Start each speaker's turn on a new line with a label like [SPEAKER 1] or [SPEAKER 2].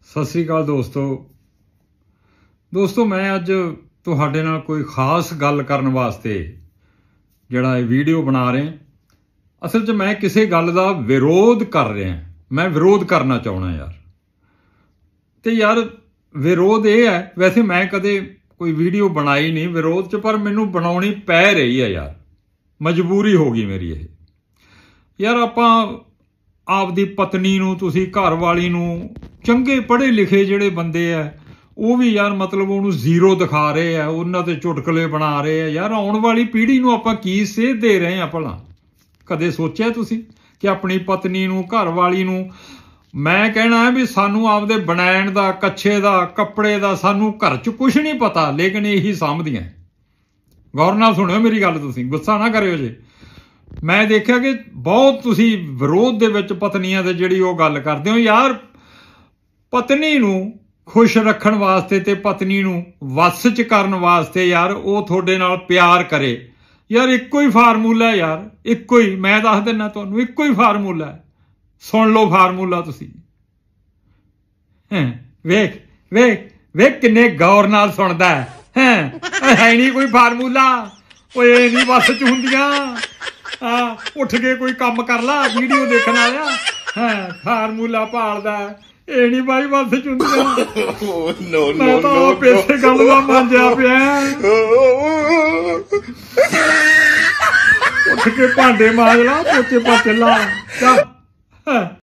[SPEAKER 1] सत श्री अकाल दोस्तों मैं अज तुहाडे नाल कोई खास गल करन वास्ते जिहड़ा वीडियो बना रहे। असल च मैं किसी गल का विरोध कर रहा, मैं विरोध करना चाहना यार। तो यार विरोध ये है, वैसे मैं कदे कोई वीडियो बनाई नहीं विरोध च, पर मैनू बनाउणी पै रही है यार, मजबूरी हो गई मेरी ये। यार आपां आपदी पत्नी नूं, तुसीं घर वाली नूं, चंगे पढ़े लिखे जिहड़े बंदे है वो भी यार मतलब उन्होंने जीरो दिखा रहे हैं, उन्होंने चुटकले बना रहे हैं। यार आने वाली पीढ़ी नूं आपां की सेध दे रहे हैं भला? कदे सोचिया तुसीं कि अपनी पत्नी नूं, घर वाली नूं? मैं कहना है भी सानू आपदे बनैण दा, कच्छे दा, कपड़े दा सानू घर च कुछ नहीं पता, लेकिन यही समझदियां। गौर नाल सुणियो मेरी गल, तुसीं गुस्सा ना करियो जे। मैं देखा कि बहुत तुसीं विरोध दे विच पत्नियां दे जिहड़ी वो गल करदे हो। यार पत्नी नूं खुश रखण वास्ते ते पत्नी नूं वस च करन वास्ते यार वो थोड़े नाल प्यार करे। यार इक्को ही फार्मूला है यार, इक्को ही, मैं दस दिना तुहानूं, इक्को ही फार्मूला है। सुन लो फार्मूला तुसीं। वेख वेख वेख किन्ने गौर नाल सुणदा है नहीं कोई फार्मूला। ओए नहीं वस च हुंदियां। उठ के कोई काम कर ला, वीडियो देखण आया फार्मूला भालदा ये नहीं भाई बस चुंदियां। मैं तो पैसे गल दा मांजिया पिया। उठ के भांडे मांज ला, पोचे पाचे ला।